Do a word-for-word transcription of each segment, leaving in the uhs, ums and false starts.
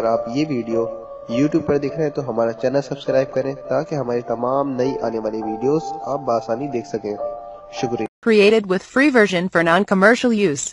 اگر آپ یہ ویڈیو یوٹیوب پر دیکھ رہے ہیں تو ہمارا چینل سبسکرائب کریں تاکہ ہماری تمام نئی آنے والی ویڈیوز آپ بآسانی دیکھ سکیں۔ شکریہ۔ Created with free version for non-commercial use.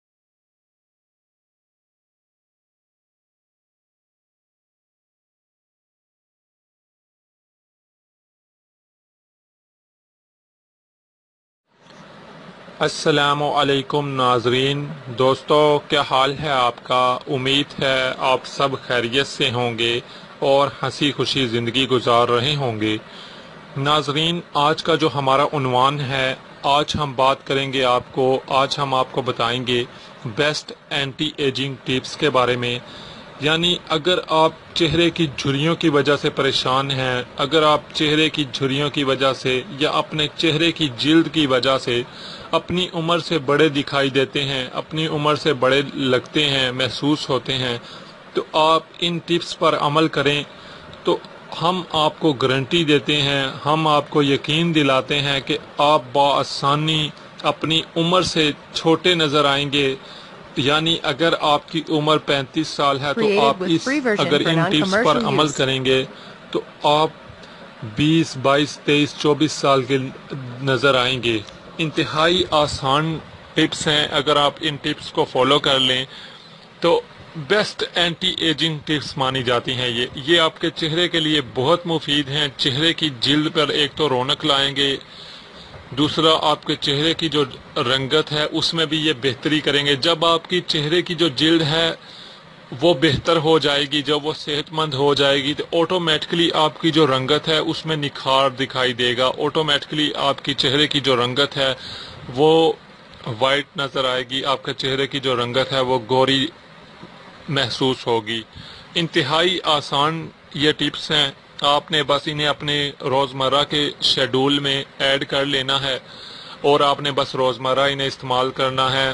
السلام علیکم ناظرین، دوستو کیا حال ہے آپ کا؟ امید ہے آپ سب خیریت سے ہوں گے اور ہنسی خوشی زندگی گزار رہے ہوں گے۔ ناظرین، آج کا جو ہمارا عنوان ہے، آج ہم بات کریں گے آپ کو آج ہم آپ کو بتائیں گے بیسٹ اینٹی ایجنگ ٹپس کے بارے میں۔ یعنی اگر آپ چہرے کی جھریوں کی وجہ سے پریشان ہیں، اگر آپ چہرے کی جھریوں کی وجہ سے یا اپنے چہرے کی جلد کی وجہ سے اپنی عمر سے بڑے دکھائی دیتے ہیں، اپنی عمر سے بڑے لگتے ہیں، محسوس ہوتے ہیں، تو آپ ان ٹپس پر عمل کریں تو ہم آپ کو گارنٹی دیتے ہیں، ہم آپ کو یقین دلاتے ہیں کہ آپ بآسانی اپنی عمر سے چھوٹے نظر آئیں گے۔ یعنی اگر آپ کی عمر پینتیس سال ہے تو آپ اس اگر ان ٹپس پر عمل کریں گے تو آپ بیس بائیس تیئیس چوبیس سال کے نظر آئیں گے۔ انتہائی آسان ٹپس ہیں، اگر آپ ان ٹپس کو فالو کر لیں تو بیسٹ اینٹی ایجنگ ٹپس مانی جاتی ہیں۔ یہ یہ آپ کے چہرے کے لیے بہت مفید ہیں۔ چہرے کی جلد پر ایک تو رونق لائیں گے، دوسرا آپ کے چہرے کی جو رنگت ہے اس میں بھی یہ بہتری کریں گے۔ جب آپ کی چہرے کی جو جلد ہے وہ بہتر ہو جائے گی، جب وہ صحت مند ہو جائے گی تو آٹومیٹکلی آپ کی جو رنگت ہے اس میں نکھار دکھائی دے گا، آٹومیٹکلی آپ کی چہرے کی جو رنگت ہے وہ وائٹ نظر آئے گی، آپ کے چہرے کی جو رنگت ہے وہ گوری محسوس ہوگی۔ انتہائی آسان یہ ٹپس ہیں، آپ نے بس انہیں اپنے روزمرہ کے شیڈول میں ایڈ کر لینا ہے اور آپ نے بس روزمرہ انہیں استعمال کرنا ہے،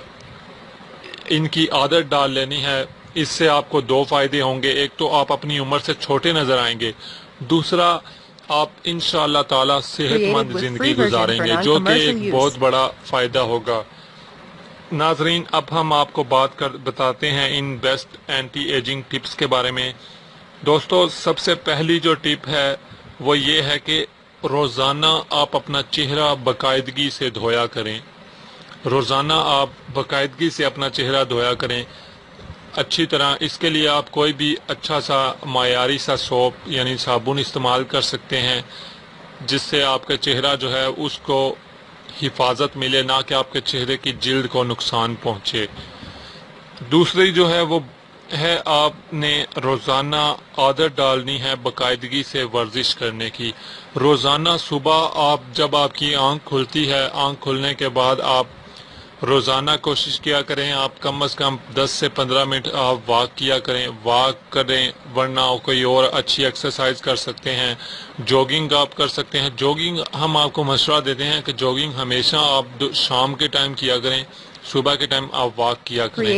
ان کی عادت ڈال لینی ہے۔ اس سے آپ کو دو فائدے ہوں گے، ایک تو آپ اپنی عمر سے چھوٹے نظر آئیں گے، دوسرا آپ انشاءاللہ تعالی صحت مند زندگی گزاریں گے، جو کہ ایک بہت بڑا فائدہ ہوگا۔ ناظرین، اب ہم آپ کو بات کر بتاتے ہیں ان بیسٹ اینٹی ایجنگ ٹپس کے بارے میں۔ دوستو، سب سے پہلی جو ٹپ ہے وہ یہ ہے کہ روزانہ آپ اپنا چہرہ باقاعدگی سے دھویا کریں۔ روزانہ آپ باقاعدگی سے اپنا چہرہ دھویا کریں اچھی طرح۔ اس کے لیے آپ کوئی بھی اچھا سا معیاری سا سوپ یعنی صابن استعمال کر سکتے ہیں، جس سے آپ کا چہرہ جو ہے اس کو حفاظت ملے، نہ کہ آپ کے چہرے کی جلد کو نقصان پہنچے۔ دوسری جو ہے وہ ہے آپ نے روزانہ عادت ڈالنی ہے باقاعدگی سے ورزش کرنے کی۔ روزانہ صبح آپ جب آپ کی آنکھ کھلتی ہے، آنکھ کھلنے کے بعد آپ روزانہ کوشش کیا کریں آپ کم از کم دس سے پندرہ منٹ آپ واک کیا کریں، واک کریں، ورنہ کوئی اور اچھی ایکسرسائز کر سکتے ہیں، جوگنگ آپ کر سکتے ہیں۔ جوگنگ ہم آپ کو مشورہ دیتے ہیں کہ جوگنگ ہمیشہ آپ شام کے ٹائم کیا کریں، صبح کے ٹائم آپ واک کیا کریں۔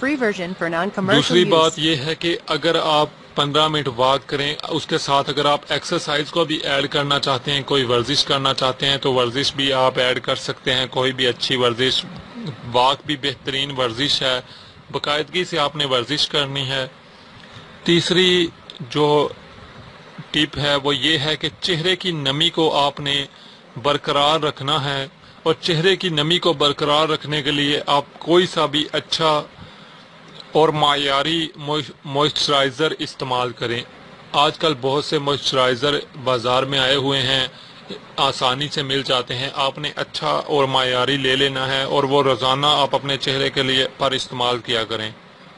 دوسری بات یہ ہے کہ اگر آپ پندرہ منٹ واک کریں، اس کے ساتھ اگر آپ ایکسرسائز کو بھی ایڈ کرنا چاہتے ہیں، کوئی ورزش کرنا چاہتے ہیں تو ورزش بھی آپ ایڈ کر سکتے ہیں، کوئی بھی اچھی ورزش۔ واک بھی بہترین ورزش ہے، باقاعدگی سے آپ نے ورزش کرنی ہے۔ تیسری جو ٹپ ہے وہ یہ ہے کہ چہرے کی نمی کو آپ نے برقرار رکھنا ہے، اور چہرے کی نمی کو برقرار رکھنے کے لیے آپ کوئی سا بھی اچھا اور معیاری موئسچرائزر استعمال کریں۔ آج کل بہت سے موئسچرائزر بازار میں آئے ہوئے ہیں، آسانی سے مل جاتے ہیں، آپ نے اچھا اور معیاری لے لینا ہے اور وہ روزانہ آپ اپنے چہرے کے لیے پر استعمال کیا کریں۔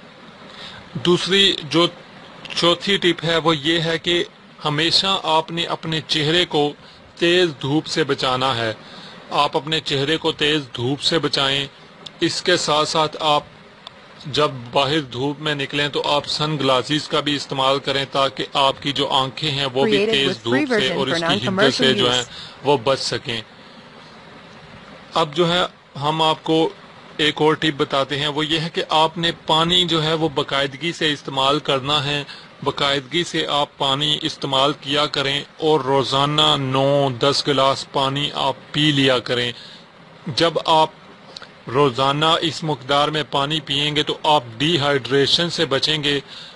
دوسری جو چوتھی ٹپ ہے وہ یہ ہے کہ ہمیشہ آپ نے اپنے چہرے کو تیز دھوپ سے بچانا ہے۔ آپ اپنے چہرے کو تیز دھوپ سے بچائیں، اس کے ساتھ ساتھ آپ جب باہر دھوپ میں نکلیں تو آپ سن گلاسز کا بھی استعمال کریں تاکہ آپ کی جو آنکھیں ہیں وہ بھی تیز دھوپ سے اور اس کی حدت سے جو ہیں وہ بچ سکیں۔ اب جو ہے ہم آپ کو ایک اور ٹپ بتاتے ہیں، وہ یہ ہے کہ آپ نے پانی جو ہے وہ باقاعدگی سے استعمال کرنا ہے، باقاعدگی سے آپ پانی استعمال کیا کریں اور روزانہ نو دس گلاس پانی آپ پی لیا کریں۔ جب آپ روزانہ اس مقدار میں پانی پئیں گے تو آپ ڈی ہائیڈریشن سے بچیں گے،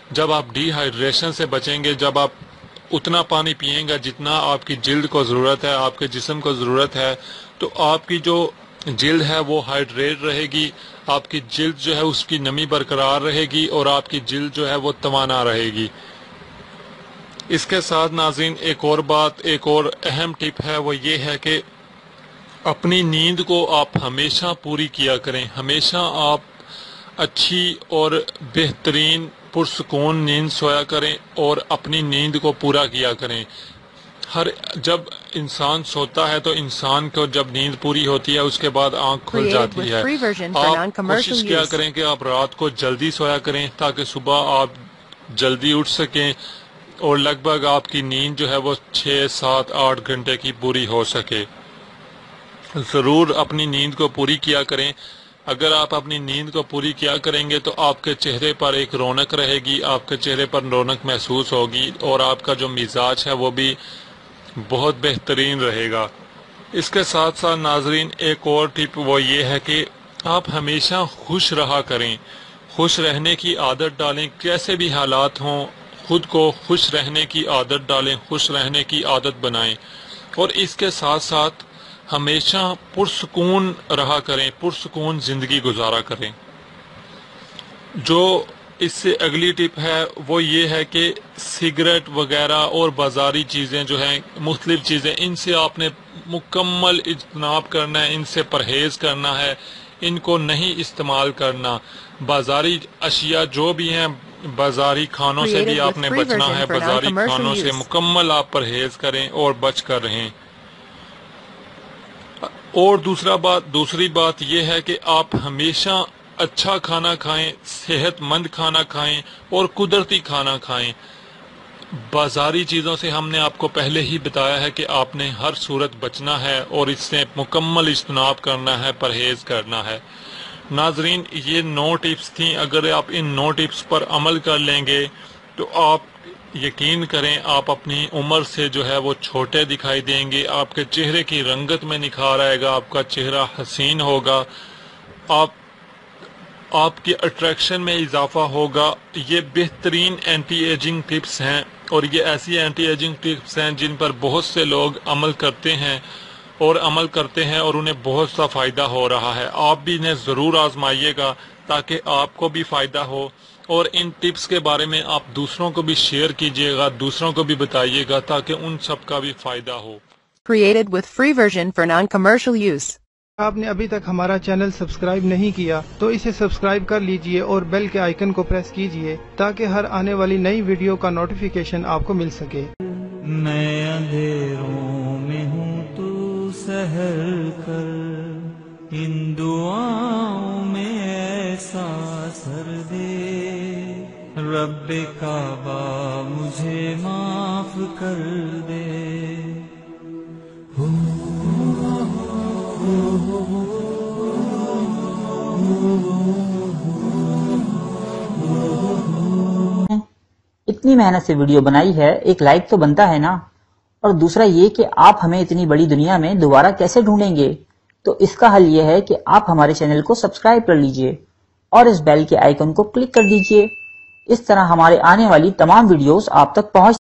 جب آپ ڈی ہائیڈریشن سے بچیں گے، جب آپ اتنا پانی پیئیں گا جتنا آپ کی جلد کو ضرورت ہے، آپ کے جسم کو ضرورت ہے، تو آپ کی جو جلد ہے وہ ہائیڈریٹ رہے گی، آپ کی جلد جو ہے اس کی نمی برقرار رہے گی اور آپ کی جلد جو ہے وہ توانا رہے گی۔ اس کے ساتھ ناظرین ایک اور بات، ایک اور اہم ٹپ ہے، وہ یہ ہے کہ اپنی نیند کو آپ ہمیشہ پوری کیا کریں، ہمیشہ آپ اچھی اور بہترین پرسکون نیند سویا کریں اور اپنی نیند کو پورا کیا کریں۔ ہر جب انسان سوتا ہے تو انسان کو جب نیند پوری ہوتی ہے اس کے بعد آنکھ کھل جاتی ہے۔ آپ کوشش کیا کریں کہ آپ رات کو جلدی سویا کریں تاکہ صبح آپ جلدی اٹھ سکیں اور لگ بھگ آپ کی نیند جو ہے وہ چھ سات آٹھ گھنٹے کی پوری ہو سکے۔ ضرور اپنی نیند کو پوری کیا کریں۔ اگر آپ اپنی نیند کو پوری کیا کریں گے تو آپ کے چہرے پر ایک رونق رہے گی، آپ کے چہرے پر رونق محسوس ہوگی اور آپ کا جو مزاج ہے وہ بھی بہت بہترین رہے گا۔ اس کے ساتھ ساتھ ناظرین ایک اور ٹپ وہ یہ ہے کہ آپ ہمیشہ خوش رہا کریں، خوش رہنے کی عادت ڈالیں، کیسے بھی حالات ہوں خود کو خوش رہنے کی عادت ڈالیں، خوش رہنے کی عادت بنائیں، اور اس کے ساتھ ساتھ ہمیشہ پرسکون رہا کریں، پرسکون زندگی گزارا کریں۔ جو اس سے اگلی ٹپ ہے وہ یہ ہے کہ سگریٹ وغیرہ اور بازاری چیزیں جو ہیں، مختلف چیزیں، ان سے آپ نے مکمل اجتناب کرنا ہے، ان سے پرہیز کرنا ہے، ان کو نہیں استعمال کرنا۔ بازاری اشیاء جو بھی ہیں، بازاری کھانوں سے بھی آپ نے بچنا ہے، بازاری کھانوں سے مکمل آپ پرہیز کریں اور بچ کر رہیں۔ اور دوسرا بات دوسری بات یہ ہے کہ آپ ہمیشہ اچھا کھانا کھائیں، صحت مند کھانا کھائیں اور قدرتی کھانا کھائیں۔ بازاری چیزوں سے ہم نے آپ کو پہلے ہی بتایا ہے کہ آپ نے ہر صورت بچنا ہے اور اس سے مکمل اجتناب کرنا ہے، پرہیز کرنا ہے۔ ناظرین یہ نو ٹپس تھیں، اگر آپ ان نو ٹپس پر عمل کر لیں گے تو آپ یقین کریں آپ اپنی عمر سے جو ہے وہ چھوٹے دکھائی دیں گے، آپ کے چہرے کی رنگت میں نکھار آئے گا، آپ کا چہرہ حسین ہوگا، آپ آپ کی اٹریکشن میں اضافہ ہوگا۔ یہ بہترین اینٹی ایجنگ ٹپس ہیں اور یہ ایسی اینٹی ایجنگ ٹپس ہیں جن پر بہت سے لوگ عمل کرتے ہیں اور عمل کرتے ہیں اور انہیں بہت سا فائدہ ہو رہا ہے۔ آپ بھی انہیں ضرور آزمائیے گا تاکہ آپ کو بھی فائدہ ہو، اور ان ٹپس کے بارے میں آپ دوسروں کو بھی شیئر کیجیے گا، دوسروں کو بھی بتائیے گا تاکہ ان سب کا بھی فائدہ ہو۔ Created with free version for non-commercial use. آپ نے ابھی تک ہمارا چینل سبسکرائب نہیں کیا تو اسے سبسکرائب کر لیجئے اور بیل کے آئیکن کو پریس کیجئے تاکہ ہر آنے والی نئی ویڈیو کا نوٹیفیکیشن آپ کو مل سکے۔ میں اندھیروں میں ہوں تو سحر کر، ان دعاؤں میں ایسا سر دے، رب کعبہ مجھے معاف کر دے۔ اتنی محنت سے ویڈیو بنائی ہے، ایک لائک تو بنتا ہے نا، اور دوسرا یہ کہ آپ ہمیں اتنی بڑی دنیا میں دوبارہ کیسے ڈھونڈیں گے؟ تو اس کا حل یہ ہے کہ آپ ہمارے چینل کو سبسکرائب کر لیجئے اور اس بیل کے آئیکن کو کلک کر دیجئے۔ اس طرح ہمارے آنے والی تمام ویڈیوز آپ تک پہنچ